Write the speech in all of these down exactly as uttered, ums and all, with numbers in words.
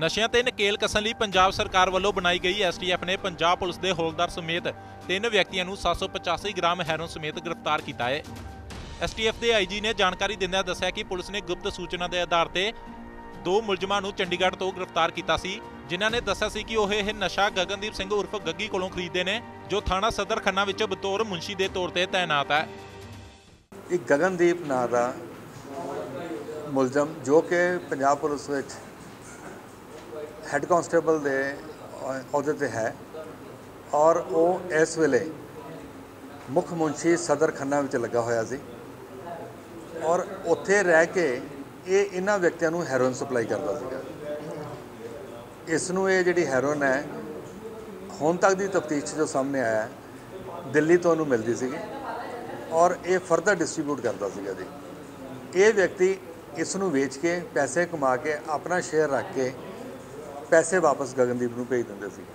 ਨਸ਼ਿਆਂ ਤੇ ਨਕੇਲ ਕਸਣ ਲਈ ਪੰਜਾਬ ਸਰਕਾਰ ਵੱਲੋਂ ਬਣਾਈ ਗਈ ਐਸ ਟੀ ਐਫ ਨੇ ਪੰਜਾਬ ਪੁਲਿਸ ਦੇ ਹੌਲਦਾਰ ਸਮੇਤ ਤਿੰਨ ਵਿਅਕਤੀਆਂ ਨੂੰ ਸੱਤ ਸੌ ਪਚਾਸੀ ਗ੍ਰਾਮ ਹੈਰੋਇਨ ਸਮੇਤ ਗ੍ਰਿਫਤਾਰ ਕੀਤਾ ਹੈ। ਐਸ ਟੀ ਐਫ ਦੇ ਆਈ ਜੀ ਨੇ ਜਾਣਕਾਰੀ ਦਿੰਦਿਆਂ ਦੱਸਿਆ ਕਿ ਪੁਲਿਸ ਨੇ ਗੁਪਤ ਸੂਚਨਾ ਦੇ ਆਧਾਰ ਤੇ ਦੋ ਮੁਲਜ਼ਮਾਂ ਨੂੰ ਚੰਡੀਗੜ੍ਹ ਤੋਂ ਗ੍ਰਿਫਤਾਰ ਕੀਤਾ ਸੀ, ਜਿਨ੍ਹਾਂ ਨੇ ਦੱਸਿਆ ਸੀ ਕਿ ਉਹ ਇਹ ਨਸ਼ਾ ਗਗਨਦੀਪ ਸਿੰਘ ਉਰਫ ਗੱਗੀ ਕੋਲੋਂ ਖਰੀਦਦੇ ਨੇ, ਜੋ ਥਾਣਾ ਸਦਰ ਖੰਨਾ ਵਿੱਚ ਬਤੌਰ ਮੁਨਸ਼ੀ ਦੇ ਤੌਰ ਤੇ ਤਾਇਨਾਤ ਹੈ। ਇੱਕ ਗਗਨਦੀਪ ਨਾਂ ਦਾ ਮੁਲਜ਼ਮ ਜੋ ਕਿ ਪੰਜਾਬ ਪੁਲਿਸ ਵਿੱਚ ਹੈੱਡ ਕਾਂਸਟੇਬਲ ਦੇ ਅਹੁਦੇ ਤੇ ਹੈ ਔਰ ਉਹ ਇਸ ਵੇਲੇ ਮੁੱਖ ਮੁਨਸ਼ੀ ਸਦਰ ਖੰਨਾ ਵਿੱਚ ਲੱਗਾ ਹੋਇਆ ਸੀ ਔਰ ਉੱਥੇ ਰਹਿ ਕੇ ਇਹ ਇਹਨਾਂ ਵਿਅਕਤੀਆਂ ਨੂੰ ਹੈਰੋਇਨ ਸਪਲਾਈ ਕਰਦਾ ਸੀਗਾ। ਇਸ ਨੂੰ ਇਹ ਜਿਹੜੀ ਹੈਰੋਇਨ ਹੈ ਹੁਣ ਤੱਕ ਦੀ ਤਫਤੀਸ਼ 'ਚ ਜੋ ਸਾਹਮਣੇ ਆਇਆ ਦਿੱਲੀ ਤੋਂ ਉਹਨੂੰ ਮਿਲਦੀ ਸੀਗੀ ਔਰ ਇਹ ਫਰਦਰ ਡਿਸਟ੍ਰੀਬਿਊਟ ਕਰਦਾ ਸੀਗਾ ਜੀ। ਇਹ ਵਿਅਕਤੀ ਇਸ ਨੂੰ ਵੇਚ ਕੇ ਪੈਸੇ ਕਮਾ ਕੇ ਆਪਣਾ ਸ਼ੇਅਰ ਰੱਖ ਕੇ ਪੈਸੇ ਵਾਪਸ ਗਗਨਦੀਪ ਨੂੰ ਭੇਜ ਦਿੰਦੇ ਸੀ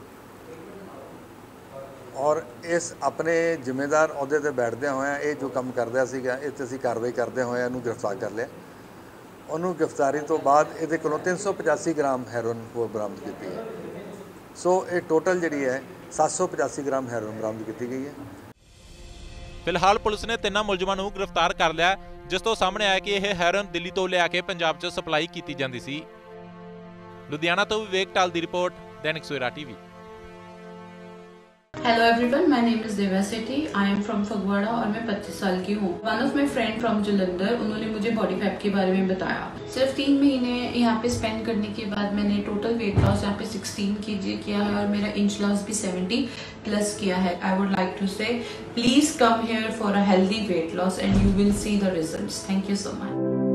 ਔਰ ਇਸ ਆਪਣੇ ਜ਼ਿੰਮੇਦਾਰ ਅਹੁਦੇ ਤੇ ਬੈਠਦਿਆਂ ਹੋਇਆਂ ਇਹ ਜੋ ਕੰਮ ਕਰਦਾ ਸੀਗਾ ਇਹ 'ਤੇ ਅਸੀਂ ਕਾਰਵਾਈ ਕਰਦੇ ਹੋਏ ਇਹਨੂੰ ਗ੍ਰਿਫਤਾਰ ਕਰ ਲਿਆ। ਉਹਨੂੰ ਗ੍ਰਿਫਤਾਰੀ ਤੋਂ ਬਾਅਦ ਇਹਦੇ ਕੋਲੋਂ ਤਿੰਨ ਸੌ ਪਚਾਸੀ ਗ੍ਰਾਮ ਹੈਰੋਇਨ ਹੋਰ ਬਰਾਮਦ ਕੀਤੀ ਹੈ। ਸੋ ਇਹ ਟੋਟਲ ਜਿਹੜੀ ਹੈ ਸੱਤ ਸੌ ਪਚਾਸੀ ਗ੍ਰਾਮ ਹੈਰੋਇਨ ਬਰਾਮਦ ਕੀਤੀ ਗਈ ਹੈ। ਫਿਲਹਾਲ ਪੁਲਿਸ ਨੇ ਤਿੰਨਾਂ ਮੁਲਜ਼ਮਾਂ ਨੂੰ ਗ੍ਰਿਫਤਾਰ ਕਰ ਲਿਆ, ਜਿਸ ਤੋਂ ਸਾਹਮਣੇ ਆਇਆ ਕਿ ਇਹ ਹੈਰੋਇਨ ਦਿੱਲੀ ਤੋਂ ਲਿਆ ਕੇ ਪੰਜਾਬ 'ਚ ਸਪਲਾਈ ਕੀਤੀ ਜਾਂਦੀ ਸੀ। लुधियाना तो विवेक टाल दी रिपोर्ट, Dainik Savera TV. Hello everyone, my name is Deva Sethi. I am from Phagwara और मैं पच्चीस साल की हूँ। One of my friend from Jalandhar, उन्होंने मुझे बॉडी फैट के बारे में बताया। सिर्फ तीन महीने यहाँ पे स्पेंड करने के बाद मैंने टोटल वेट लॉस यहाँ पे सोलह केजी किया है और मेरा इंच लॉस भी सत्तर प्लस किया है। I would like to say please come here for a healthy weight loss and you will see the results. Thank you so much.